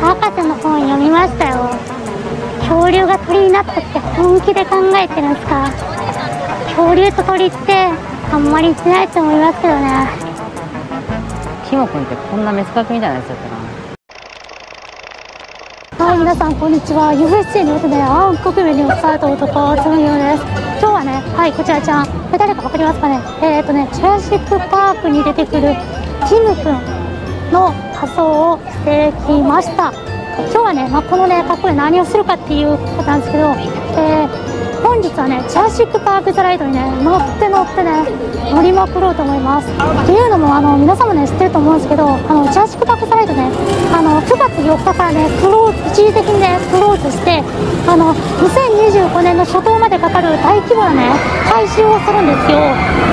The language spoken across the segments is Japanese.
博士の本読みましたよ。恐竜が鳥になったって本気で考えてるんですか？恐竜と鳥ってあんまり似てないと思いますけどね。 キモ君ってこんなメスガキみたいなやつだったな。 はい、皆さんこんにちは。UFC によってね、暗黒面に押された男、つむぎよです。今日はね、はい、こちらちゃん。誰かわかりますかね？ジュラシックパークに出てくるティム君の仮装をしてきました。今日はね、このね、格好で何をするかっていうことなんですけど、本日はね、ジュラシックパークザライドにね、乗ってね、乗りまくろうと思います。っていうのも、皆さんもね、知ってると思うんですけど、ジュラシックパークザライドね、9月4日からね、一時的にね、クローズして、2025年の初頭までかかる大規模なね、改修をするんですよ。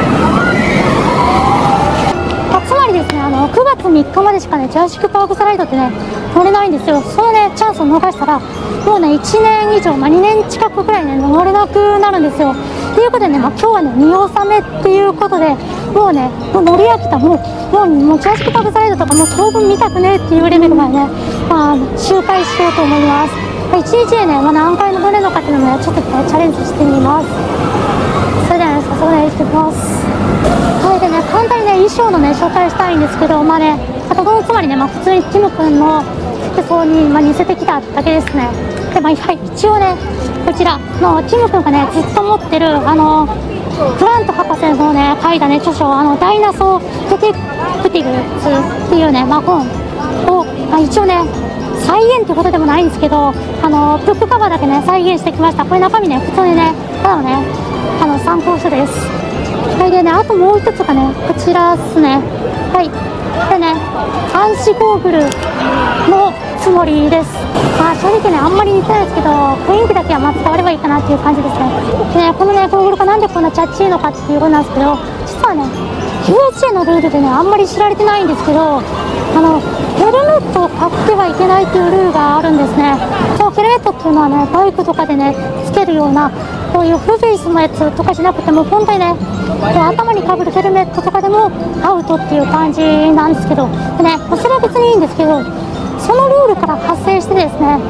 つまりですね、9月3日までしかね、ジュラシックパークザライドってね、乗れないんですよ。そのね、チャンスを逃したら、もうね、1年以上、2年近くくらいね、乗れなくなるんですよ。ということでね、今日はね、見納めっていうことで、もうね、乗り飽きた、もうジュラシックパークザライドとかもう当分見たくねえっていうレベルまでね、周回しようと思います。1日でね、何回乗れるのかっていうのもね、ちょっとね、チャレンジしてみます。それではね、早速ね、行ってきます。はい、でね、簡単にね、衣装のね、紹介したいんですけど、つまりね、普通にティム君の服装に、似せてきただけですね。で、はい、一応ね、こちらのティム君がね、ずっと持ってる、グラント博士のね、書いたね、著書、ダイナソー・デテクティブスっていうね、本を、一応ね、再現ってことでもないんですけど、ブックカバーだけね、再現してきました。これ中身ね、普通にね、ただのね、参考書です。はい、でね、あともう一つがね、こちらですね。はい。でね、暗視ゴーグルのつもりです。正直ね、あんまり似てないですけど、雰囲気だけは伝わればいいかなっていう感じですね。でね、このね、ゴーグルがなんでこんなチャッチいのかっていうことなんですけど、実はね、USJ のルールでね、あんまり知られてないんですけど、ヘルメットを買ってはいけないっていうルールがあるんですね。そのヘルメットっていうのはね、バイクとかでね、つけるような、こういうフルフェイスのやつとかじゃなくても、本当にね、頭にかぶるヘルメットとかでもアウトっていう感じなんですけど、でね、それは別にいいんですけど、そのルールから発生してですね、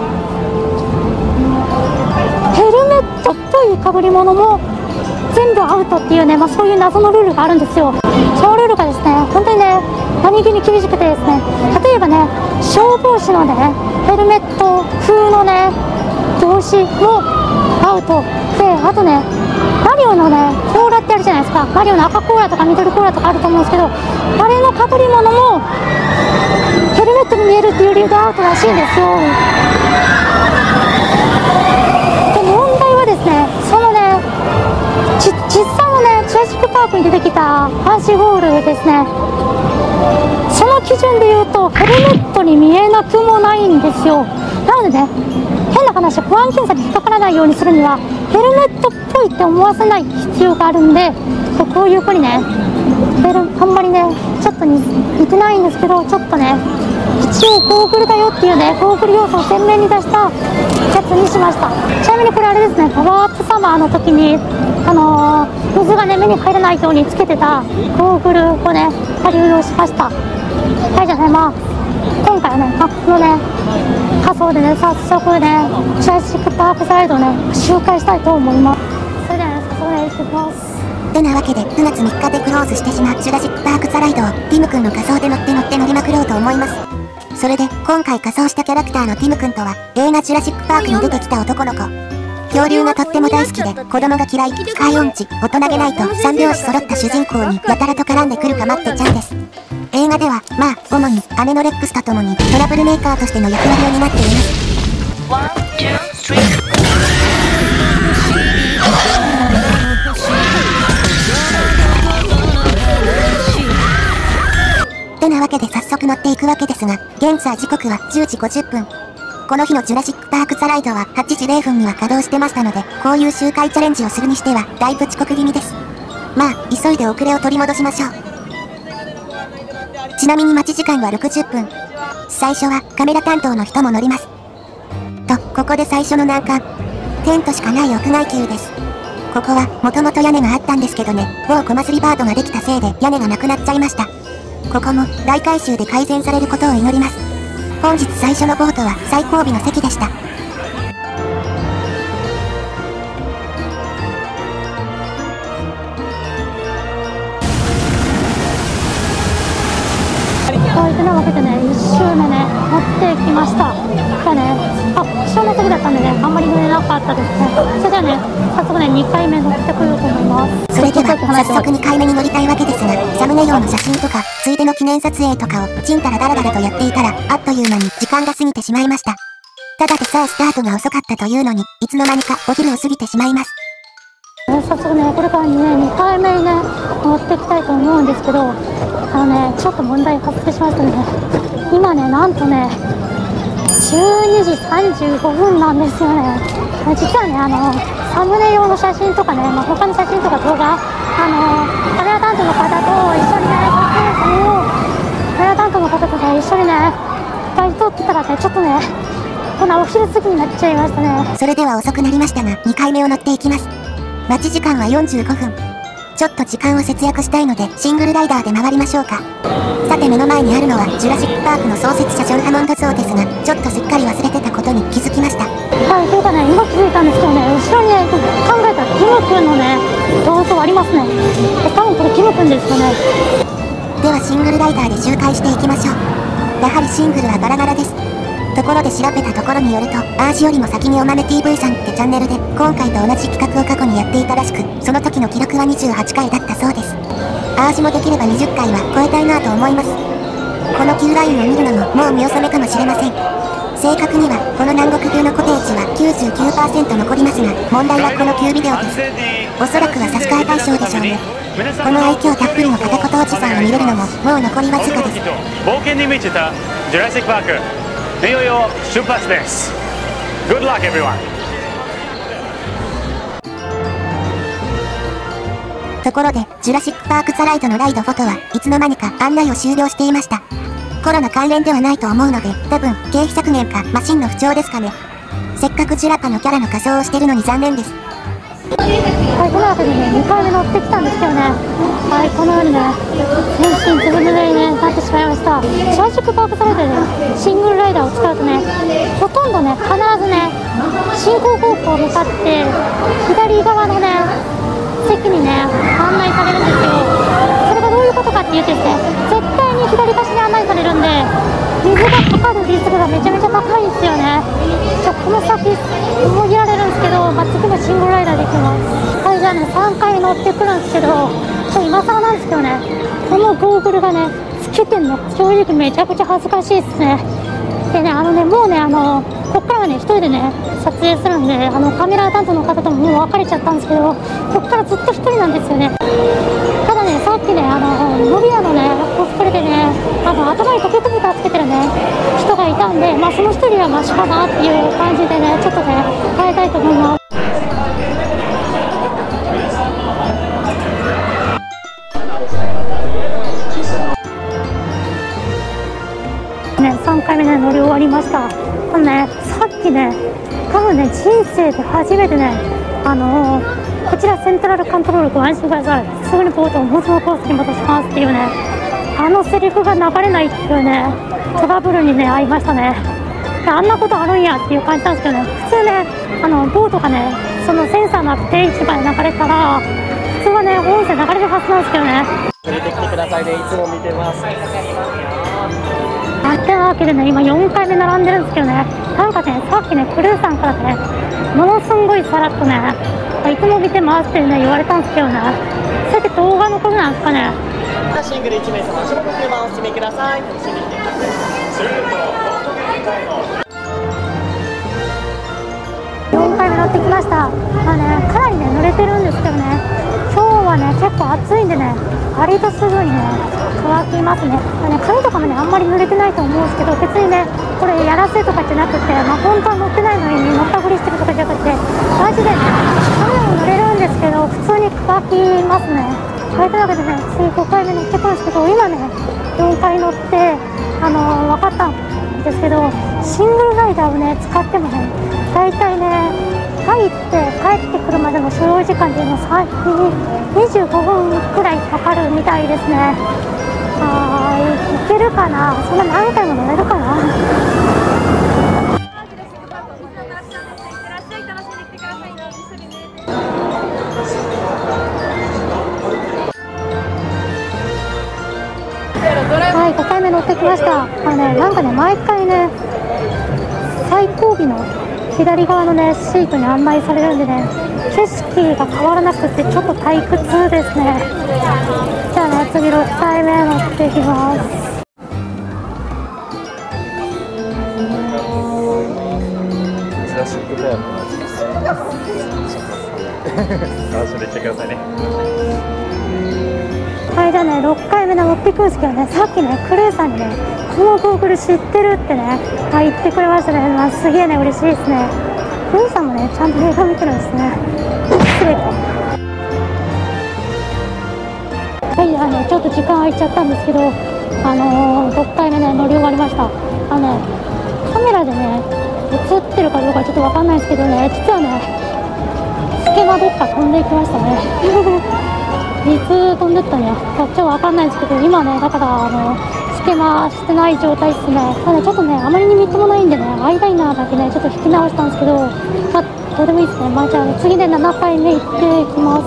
ヘルメットっぽいかぶり物も全部アウトっていうね、そういう謎のルールがあるんですよ。そのルールがですね、本当にね、何気に厳しくてですね、例えばね、消防士のね、ヘルメット風のね、帽子もアウトで、あとね、マリオのね、コーラってあるじゃないですか。マリオの赤コーラとか緑コーラとかあると思うんですけど、あれのかぶり物もヘルメットに見えるっていう理由でアウトらしいんですよ。で、問題はですね、そのね、実際のね、ジュラシックパークに出てきた暗視ゴールですね、その基準で言うとヘルメットに見えなくもないんですよ。なのでね、変な話、保安検査に引っかからないようにするにはヘルメットっぽいって思わせない必要があるんで、こういうふうにね、あんまりね、ちょっと似てないんですけど、ちょっとね、一応ゴーグルだよっていうね、ゴーグル要素を鮮明に出したやつにしました。ちなみにこれあれですね、パワーアップサマーの時に水がね、目に入らないようにつけてたゴーグルをね、流用しました。はい、じゃあね、今回はね、このね、仮装でね、早速ね、ジュラシックパークザライドをね、周回したいと思います。それではね、早速ね、行ってきます。 てなわけで、9月3日でクローズしてしまうジュラシックパークザライドをティム君の仮装で乗りまくろうと思います。それで、今回仮装したキャラクターのティム君とは、映画ジュラシックパークに出てきた男の子。恐竜がとっても大好きで、子供が嫌い、深い音痴、大人げないと三拍子揃った主人公にやたらと絡んでくるかまってちゃんです。映画では、主に姉のレックスと共にトラブルメーカーとしての役割を担っています。てなわけで早速乗っていくわけですが、現在時刻は10時50分。この日のジュラシックパークザライドは8時0分には稼働してましたので、こういう周回チャレンジをするにしては、だいぶ遅刻気味です。急いで遅れを取り戻しましょう。ちなみに待ち時間は60分。最初はカメラ担当の人も乗ります。ここで最初の難関。テントしかない屋外級です。ここはもともと屋根があったんですけどね、某コマスリバードができたせいで屋根がなくなっちゃいました。ここも大改修で改善されることを祈ります。 本日最初のボートは最後尾の席でした。 こういったわけでね、1周目ね、乗ってきました。じゃあね、後ろの席だったんでね、あんまり乗れなかったですね。それではね、早速ね、2回目乗ってこようと思います。 それでは、早速2回目に乗りたいわけですが、サムネ用の写真とか、ついでの記念撮影とかを、ちんたらだらだらとやっていたら、あっという間に時間が過ぎてしまいました。ただでさえスタートが遅かったというのに、いつの間にかお昼を過ぎてしまいます。 早速ね、これからね、2回目にね、乗っていきたいと思うんですけど、ちょっと問題発生しましたね。今ね、なんとね、12時35分なんですよね。実はね、サムネ用の写真とかね、他の写真とか動画、カメラ担当の方と一緒にね、カメラ担当の方とね、一緒にね、いっぱい撮ってたらね、ちょっとね、こんなお昼過ぎになっちゃいましたね。 それでは遅くなりましたが、2回目を乗っていきます。待ち時間は45分。ちょっと時間を節約したいので、シングルライダーで回りましょうか。さて目の前にあるのは、ジュラシックパークの創設者ジョン・ハモンド像ですが、ちょっとすっかり忘れてたことに気づきました。 はい、というかね、今気づいたんですけどね、後ろにね、考えたらキム君のね、銅像ありますね。多分これキム君ですよね。 ではシングルライダーで周回していきましょう。やはりシングルはガラガラです。ところで調べたところによると、アージよりも先におまめ TV さんってチャンネルで、今回と同じ企画を過去にやっていたらしく、その時の記録は28回だったそうです。アージもできれば20回は超えたいなと思います。この旧ラインを見るのももう見納めかもしれません。正確には、この南国風のコテージは 99% 残りますが、問題はこの旧ビデオです。おそらくは差し替え対象でしょうね。この愛嬌たっぷりの片言おじさんを見れるのも、もう残りわずかです。 冒険に満ちたジュラシックパーク。いよいよ出発です。Good luck everyone。 ところで、ジュラシックパークザライドのライドフォトはいつの間にか案内を終了していました。コロナ関連ではないと思うので、多分、経費削減かマシンの不調ですかね。せっかくジュラパのキャラの仮装をしてるのに残念です。 はい、この後にね、2回目乗ってきたんですけどね、はい、このようにね、全身ずぶ濡れに、ね、なってしまいました。ジュラシックパークサイドでね、シングルライダーを使うとね、ほとんどね、必ずね、進行方向向かって、左側のね、席にね、案内されるんですよ。それがどういうことかっていうとですね、絶対に左端に案内されるんで、水がかかるリスクがめちゃめちゃ高いんですよね。じゃあこの先もぎられるんですけど、次のシングルライダーできます。はい、じゃあね、3回乗ってくるんですけど、今更なんですけどね、このゴーグルがね、つけてんの正直めちゃくちゃ恥ずかしいですね。でね、もうね、こっからはね、一人でね、撮影するんで、カメラ担当の方とももう別れちゃったんですけど、こっからずっと一人なんですよね。ただね、さっきね、ノビアのね、コスプレでね、頭にトゲトゲがつけてるね、人がいたんで、その一人はマシかなっていう感じでね、ちょっとね、変えたいと思います。ね、3回目ね、乗り終わりました。ね、さっきね、多分ね、人生で初めてね、こちらセントラルカントロールご安心ください。すぐにボートを元のコースに戻しますっていうね、セリフが流れないっていうね、トラブルにね、遭いましたね。あんなことあるんやっていう感じなんですけどね、普通ね、ボートがね、そのセンサーの定位置まで流れたら、普通はね、音声流れるはずなんですけどね。 連れてきてくださいね、いつも見てます。 ってなわけでね、今4回目並んでるんですけどね、なんかね、さっきね、クルーさんからね、ものすんごいさらっとね、いつも見てますってね、言われたんですけどね、それって動画のことなんですかね。 シングル1名様、種目9番お進みください。楽しんできてください。 4回目乗ってきました。かなりね、濡れてるんですけどね、今日はね、結構暑いんでね、割とすぐにね、乾きますね。髪とかもね、あんまり濡れてないと思うんですけど、別にね、これやらせとかじゃなくて、本当は乗ってないのに乗ったふりしてるとかじゃなくて、マジでね、髪も濡れるんですけど、普通に乾きますね。はい、というわけでね、次5回目乗ってくるんですけど、今ね、4回乗って、分かったんですけど、シングルライダーをね、使ってもね、大体ね、入って帰ってくるまでの所要時間っていうのは25分くらいかかるみたいですね。 いけるかな。そんな何回も乗れるかな。はい、5回目乗ってきました。なんかね、毎回ね、最後尾の左側のね、シートに案内されるんでね、景色が変わらなくてちょっと退屈ですね。じゃあね、次6回目乗っていきます。 ジュラシックパークの味です。楽しんでいってくださいね。 はい、じゃあね、6回目の乗っていくんですけどね、さっきね、クルーさんにね、このゴーグル知ってるってね、言ってくれましたね。まあ、すげえね、嬉しいですね。クルーさんもね、ちゃんと映画見てるんですね。すべて。はい、じゃあね、ちょっと時間空いちゃったんですけど、6回目ね、乗り終わりました。カメラでね、映ってるかどうかちょっとわかんないですけどね、実はね、スケマどっか飛んでいきましたね。いつ飛んでったんや、こっちはわかんないですけど、今ね、だからスケマしてない状態ですね。ただちょっとね、あまりにみっともないんでね、アイライナーだけね、ちょっと引き直したんですけど、まあ、どうでもいいですね。まあ、じゃあ、次で7回目行っていきます。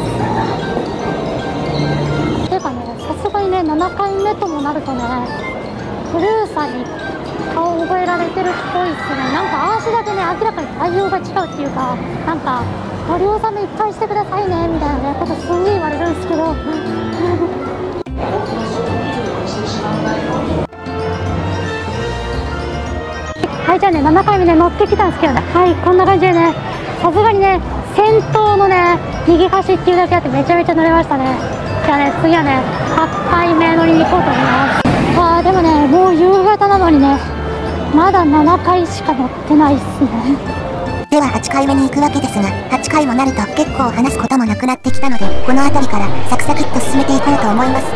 ていうかね、さすがにね、7回目ともなるとね、クルーさんに顔を覚えられてるっぽいですね。なんか、足だけね、明らかに対応が違うっていうか、なんか、乗り納めいっぱいしてくださいねみたいなねことすんげえ言われるんですけどはい、じゃあね、7回目ね、乗ってきたんですけどね、はい、こんな感じでね、さすがにね、先頭のね、右端っていうだけあってめちゃめちゃ乗れましたね。じゃあね、次はね、8回目乗りに行こうと思います。でもね、もう夕方なのにね、まだ7回しか乗ってないっすね。 では8回目に行くわけですが、8回もなると結構話すこともなくなってきたので、この辺りからサクサクっと進めていこうと思います。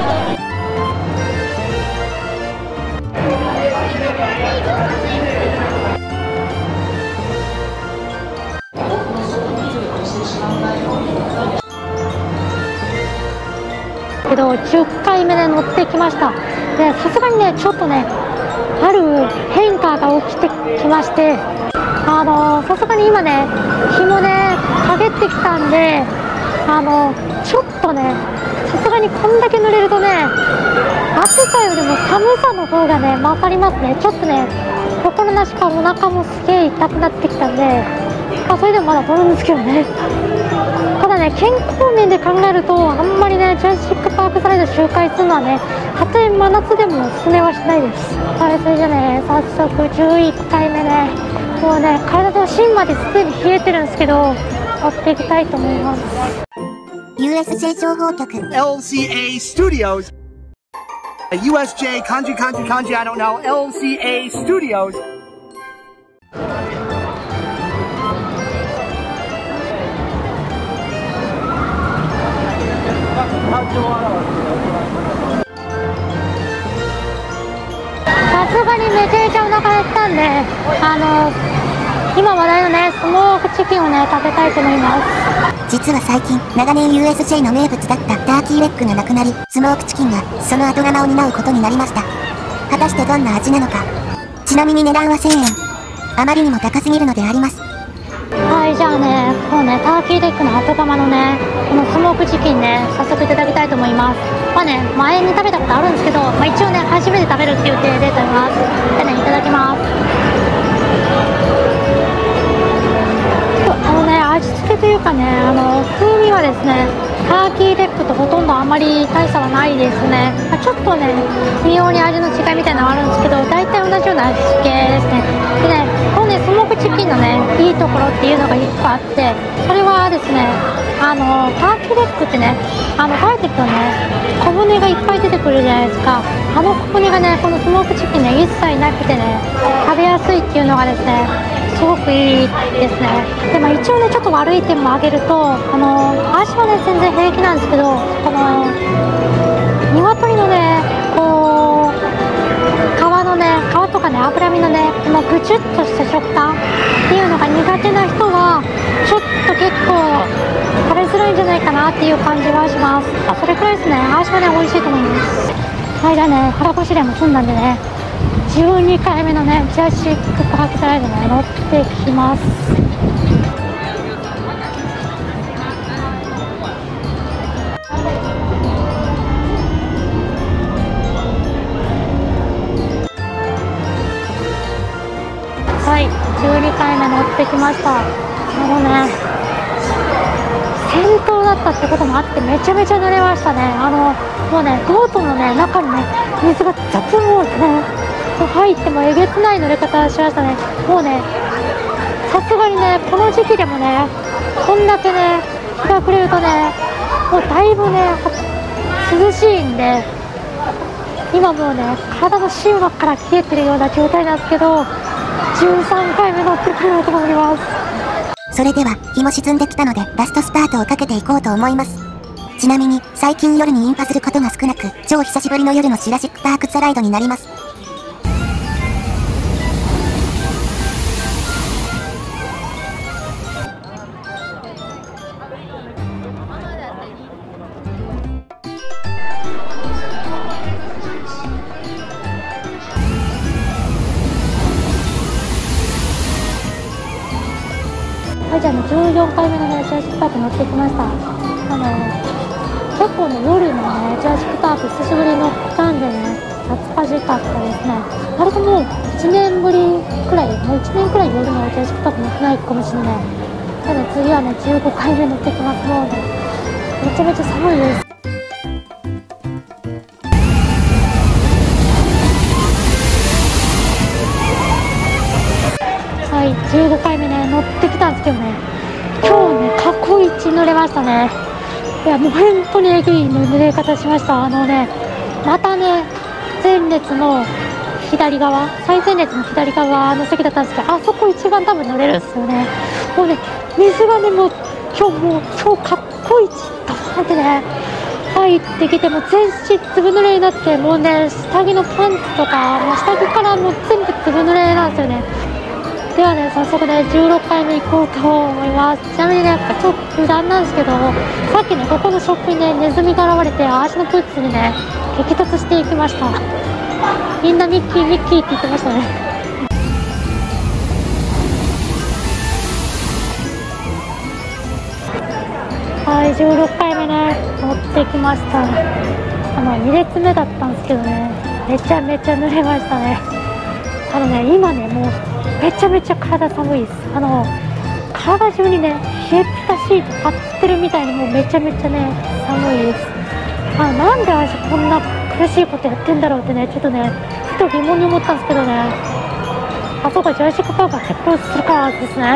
けど10回目で乗ってきました。で、さすがにね、ちょっとね、ある変化が起きてきまして、さすがに今ね、日もね、陰ってきたんで、ちょっとね、さすがにこんだけ濡れるとね、暑さよりも寒さの方がね、勝りますね。ちょっとね、心なしかお腹もすげえ痛くなってきたんで、それでもまだ乗るんですけどね。ただね、健康面で考えると、あんまりね、ジュラシックパークスライド周回するのはね、たとえ真夏でもおすすめはしないです。はい、それじゃね、早速11回目ね、もうね、体の芯まですでに冷えてるんですけど、乗っていきたいと思います。 USJ 情報局 LCA Studios. USJ kanji kanji kanji I don't know. LCA Studios. さすがにめちゃめちゃお腹減ったんで、今話題のね、スモークチキンをね、食べたいと思います。 実は最近、長年 USJ の名物だったターキーレッグがなくなり、スモークチキンがその後釜を担うことになりました。果たしてどんな味なのか。ちなみに値段は1000円。あまりにも高すぎるのであります。 はい、じゃあね、このね、ターキーレッグの後釜のね、このスモークチキンね、早速いただきたいと思います。まあね、前に食べたことあるんですけど、まあ、一応ね、初めて食べるっていう体で食べます。じゃあね、いただきます。味付けというかね、風味はですね、ターキーレッグとほとんどあまり大差はないですね。ちょっとね、微妙に味の違いみたいなのがあるんですけど、大体同じような味付けですね。でね、このね、スモークチキンのね、いいところっていうのが1個あって、それはですね、ターキーレッグってね、食べていくとね、小骨がいっぱい出てくるじゃないですか。小骨がね、このスモークチキンね、一切なくてね、食べやすいっていうのがですね、すごくいいですね。で、まあ、一応ね、ちょっと悪い点も挙げると、足はね、全然平気なんですけど、この鶏のね、こう皮とかね、脂身のね、このぐちゅっとした食感っていうのが苦手な人はちょっと結構食べづらいんじゃないかなっていう感じはします。それくらいですね。足はね、美味しいと思います。 間ね、腹ごしらえも済んだんでね、12回目のね、ジュラシックパークスライドね、乗ってきます。はい、12回目乗ってきました。先頭だったってこともあってめちゃめちゃ濡れましたね。もうね、ボートのね、中にね、水がザプンってね、入ってもえげつない濡れ方しましたね。もうね、さすがにね、この時期でもね、こんだけね、日が暮れるとね、もうだいぶね、涼しいんで、今もうね、体の芯膜から冷えてるような状態なんですけど、13回目乗ってくると思います。 それでは、日も沈んできたので、ラストスパートをかけていこうと思います。ちなみに、最近夜にインパすることが少なく、超久しぶりの夜のジュラシックパークスライドになります。 はい、じゃあね、14回目のね、ジュラシックパーク乗ってきました。結構ね、夜のね、ジュラシックパーク久しぶりに乗ったんでね、懐かしかったですね。割ともう1年ぶりくらい、もう1年くらい夜のジュラシックパーク乗ってないかもしれない。ただ次はね、15回目乗ってきます。もうね、めちゃめちゃ寒いです。はい、15回目ね、乗ってきたんですけどね、今日ね、過去一濡れましたね。いや、もう本当にえぐい濡れ方しました。またね、前列の左側、最前列の左側の席だったんですけど、あそこ一番多分濡れるんですよね。もうね、水がね、もう今日もう超かっこいいドーンってね、入ってきて、もう全身粒濡れになって、もうね、下着のパンツとか、もう下着からもう全部粒濡れなんですよね。ではね、早速ね、16回目行こうと思います。ちなみにね、ちょっと余談なんですけど、さっきね、ここのショップにね、ネズミが現れて、足のプーツにね、激突していきました。みんなミッキー、ミッキーって言ってましたね。はい、16回目ね、乗ってきました。2列目だったんですけどね、めちゃめちゃ濡れましたね。今ね、もう、めちゃめちゃ体寒いです。体中にね、冷えピタシート張ってるみたいにもうめちゃめちゃね、寒いです。なんで私こんな苦しいことやってんだろうってね、ちょっとね、ふと疑問に思ったんですけどね、あそこジュラシックパークが結婚するからですね。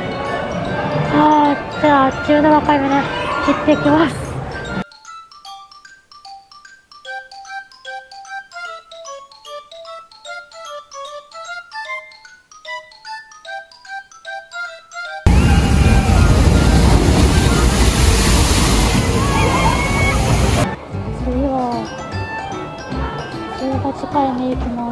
じゃあ17回目ね、行ってきます。18回目行きます。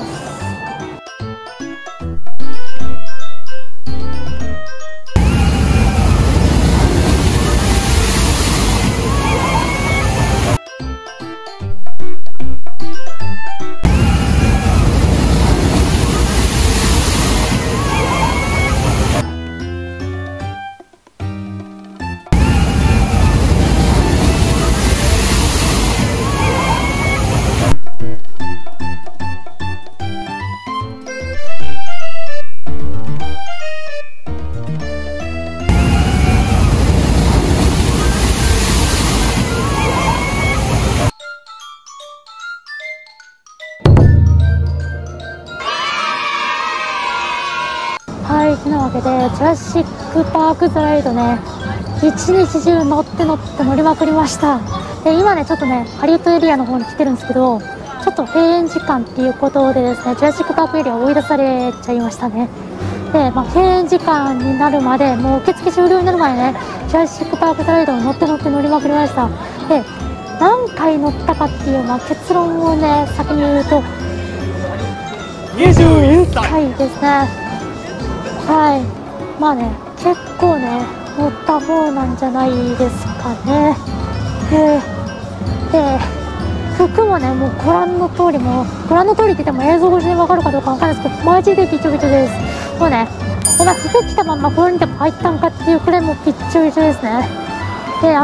はい、てなわけで、ジュラシックパークスライドね、一日中乗って乗りまくりました。で、今ね、ちょっとね、ハリウッドエリアの方に来てるんですけど、ちょっと閉園時間っていうことでですね、ジュラシックパークエリアを追い出されちゃいましたね。で、閉園時間になるまで、もう受付終了になる前ね、ジュラシックパークスライドを乗って乗りまくりました。で、何回乗ったかっていう、結論をね、先に言うと、21回ですね。はい、結構ね、乗った方なんじゃないですかね。で、 服もね、もうご覧の通り、もうご覧の通りって言っても映像越しに分かるかどうか分からないですけど、マジでびちょびちょです。もうね、お前服着たまんまこれにでも入ったんかっていうくらいもうびっちょびちょですね。で、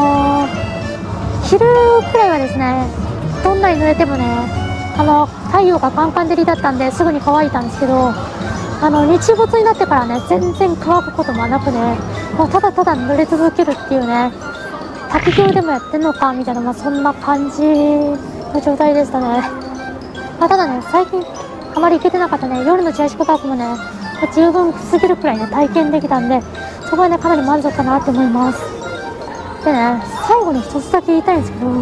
昼くらいはですね、どんなに濡れてもね、太陽がカンカン照りだったんですぐに乾いたんですけど、日没になってからね、全然乾くこともなくね、もうただただ濡れ続けるっていうね、滝行でもやってんのかみたいな、まあ、そんな感じの状態でしたね。まあ、ただね、最近あまり行けてなかったね、夜のジュラシックパークもね、十分すぎるくらいね、体験できたんで、そこはね、かなり満足かなと思います。でね、最後に一つだけ言いたいんですけど、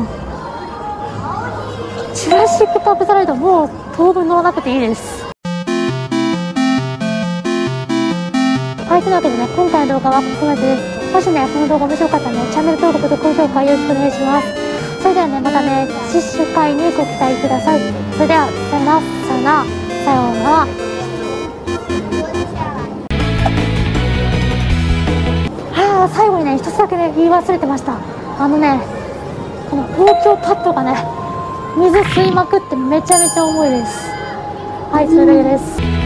ジュラシックパークザライドもう当分乗らなくていいです。はい、というわけでね、今回の動画はここまでです。もしね、この動画面白かったらね、チャンネル登録と高評価よろしくお願いします。それではね、またね、次週回にご期待ください。それでは、さよなら、さよなら、さようなら。最後にね、一つだけね、言い忘れてました。この東京パッドがね、水吸いまくってめちゃめちゃ重いです。はい、それだけです。